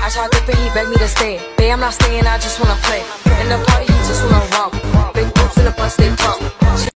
I tried gripping, he begged me to stay. Babe, I'm not staying, I just wanna play.